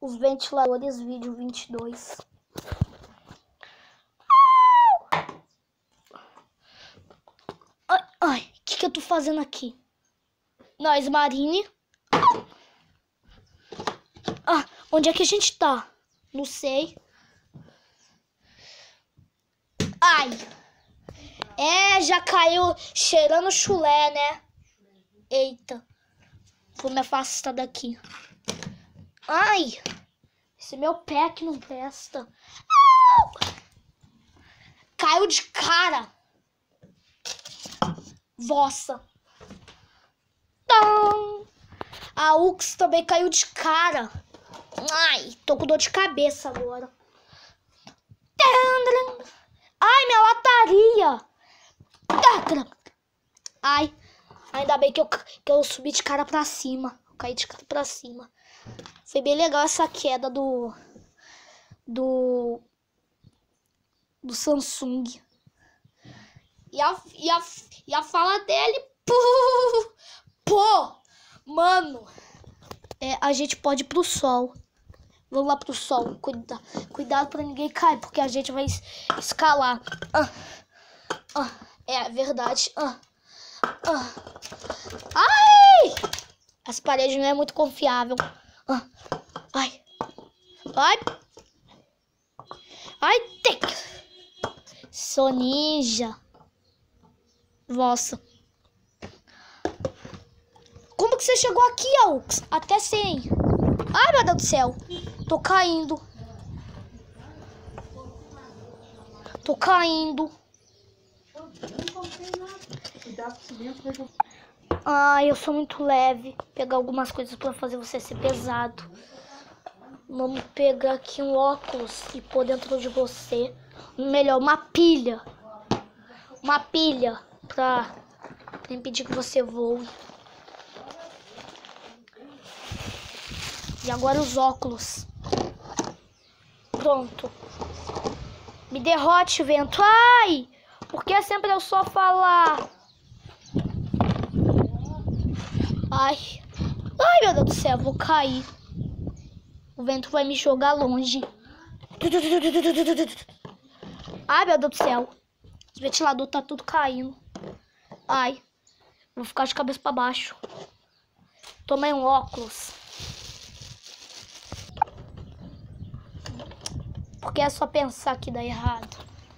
os ventiladores vídeo 22. Ai, o que eu tô fazendo aqui? Nós, Marine. Onde é que a gente tá? Não sei. Ai. Já caiu cheirando chulé, né? Eita. Vou me afastar daqui. Ai. Esse meu pé que não presta. Caiu de cara. Vossa. A Ux também caiu de cara. Ai, tô com dor de cabeça agora. Ai, minha lataria. Ai, ainda bem que eu subi de cara pra cima. Eu caí de cara pra cima. Foi bem legal essa queda do Samsung. E a fala dele, pô, mano, a gente pode ir pro sol. Vamos lá pro sol. Cuidado pra ninguém cair, porque a gente vai escalar. É verdade. Ai! As paredes não é muito confiável. Ai. Tem. Sou ninja. Nossa. Como que você chegou aqui, Aux? Até sem. Ai, meu Deus do céu. Tô caindo. Ai, eu sou muito leve. Pegar algumas coisas pra fazer você ser pesado. Vamos pegar aqui um óculos e pôr dentro de você. Melhor, uma pilha. Uma pilha pra impedir que você voe. E agora os óculos. Pronto. Me derrote, vento. Ai! Por que sempre eu só falar? Ai, meu Deus do céu, vou cair. O vento vai me jogar longe. Ai, meu Deus do céu. Os ventiladores tá tudo caindo. Ai, vou ficar de cabeça pra baixo. Tomei um óculos. Porque é só pensar que dá errado.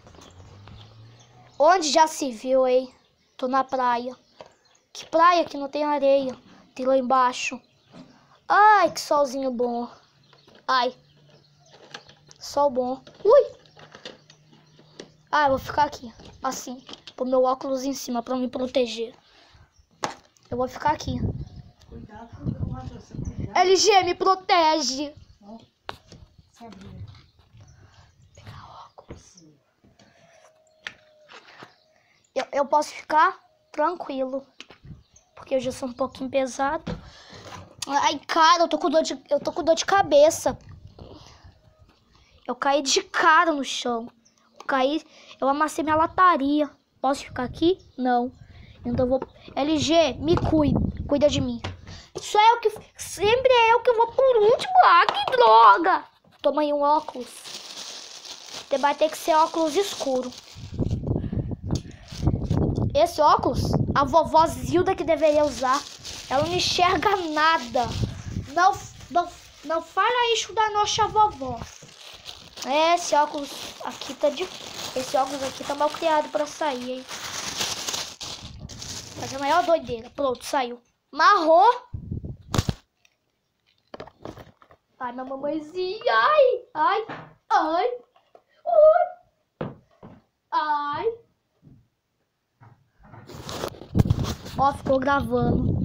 Onde já se viu, hein? Tô na praia. Que praia que não tem areia? Tem lá embaixo. Ai, que solzinho bom. Ai. Sol bom. Ui. Eu vou ficar aqui. Assim. Pôr meu óculos em cima pra me proteger. Eu vou ficar aqui. LG, me protege. Pegar óculos. Eu posso ficar tranquilo. Porque eu já sou um pouquinho pesado. Ai, cara, eu tô com dor de cabeça. Eu caí de cara no chão. Eu amassei minha lataria. Posso ficar aqui? Não. Então eu vou... LG, me cuida de mim. Sempre é eu que vou por último. Que droga. Toma aí um óculos. Vai ter que ser óculos escuro. Esse óculos, a vovó Zilda que deveria usar. Ela não enxerga nada. Não fala isso da nossa vovó. Esse óculos aqui tá mal criado pra sair, hein? Fazer a maior doideira. Pronto, saiu. Marrom. Ai, minha mamãezinha. Ai. Ó, ficou gravando.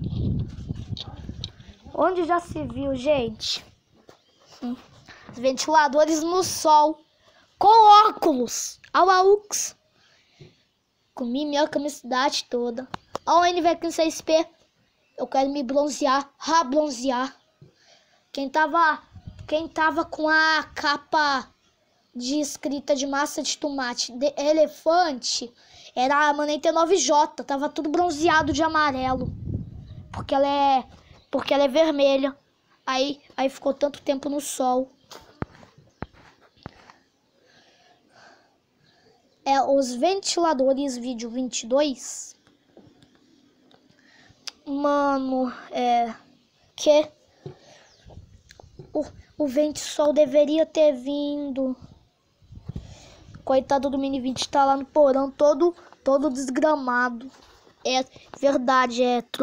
Onde já se viu, gente? Os ventiladores no sol. Com óculos. Aux. Comi minha camicidade toda. Ó, o NV6P. Eu quero me bronzear. Bronzear. Quem tava com a capa de escrita de massa de tomate de elefante era a Manente 9J. Tava tudo bronzeado de amarelo. Porque ela é vermelha. Aí ficou tanto tempo no sol. Os ventiladores vídeo 22. Mano, que o vento-sol deveria ter vindo. Coitado do Mini 20, tá lá no porão todo desgramado. É verdade,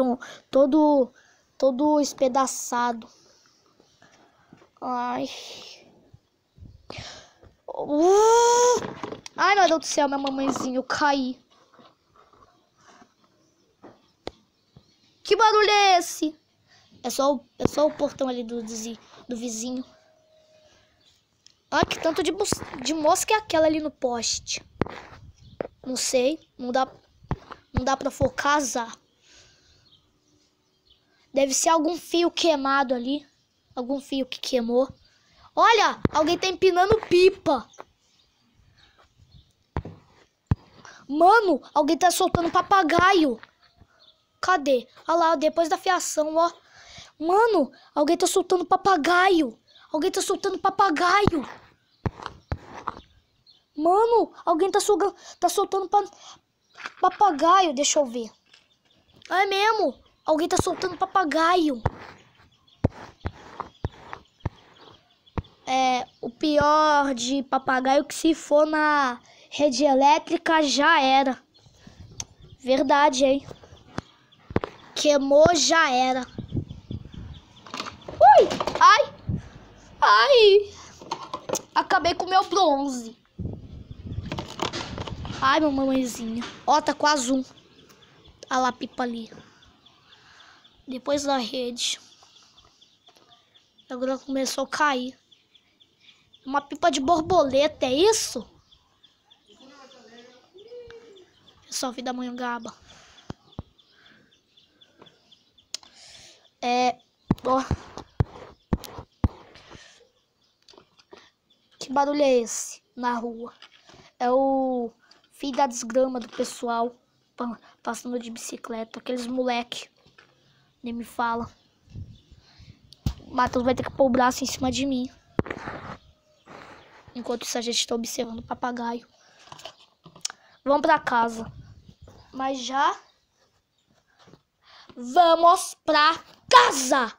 todo espedaçado. Ai. Ai, meu Deus do céu, minha mamãezinha, eu caí. Que barulho é esse? É só o portão ali do vizinho. Ai, que tanto de mosca é aquela ali no poste? Não sei, não dá pra focalizar. Deve ser algum fio queimado ali. Algum fio que queimou. Olha, alguém tá empinando pipa. Mano, alguém tá soltando papagaio. Cadê? Olha lá, depois da fiação, ó. Mano, alguém tá soltando papagaio. Alguém tá soltando papagaio. Mano, alguém tá soltando papagaio. Deixa eu ver. É mesmo. Alguém tá soltando papagaio. O pior de papagaio que se for na rede elétrica já era. Verdade, hein? Queimou, já era. Ui! Ai! Acabei com o meu bronze. Ai, meu mamãezinha. Ó, tá com azul. Olha lá a pipa ali. Depois da rede. Agora começou a cair. Uma pipa de borboleta, é isso? Pessoal, vi da Manhangaba. Ó. Que barulho é esse na rua? É o filho da desgrama do pessoal passando de bicicleta. Aqueles moleque. Nem me fala. O Matheus vai ter que pôr o braço em cima de mim. Enquanto isso a gente tá observando o papagaio. Vamos pra casa. Mas já... Vamos pra casa!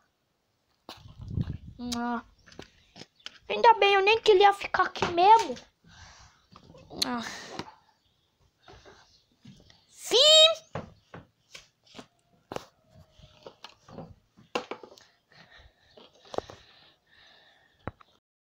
Ainda bem, eu nem queria ficar aqui mesmo.